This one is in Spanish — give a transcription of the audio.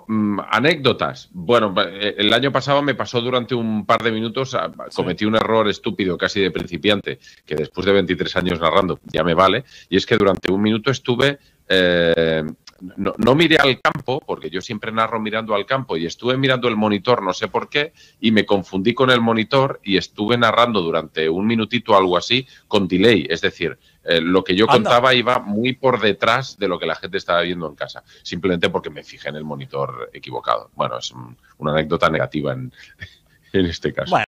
anécdotas. Bueno, el año pasado me pasó durante un par de minutos, cometí un error estúpido casi de principiante, que después de 23 años narrando ya me vale, y es que durante un minuto estuve... no miré al campo, porque yo siempre narro mirando al campo, y estuve mirando el monitor, no sé por qué, y me confundí con el monitor y estuve narrando durante un minutito o algo así con delay. Es decir, lo que yo contaba iba muy por detrás de lo que la gente estaba viendo en casa, simplemente porque me fijé en el monitor equivocado. Bueno, es una anécdota negativa en este caso. Bueno.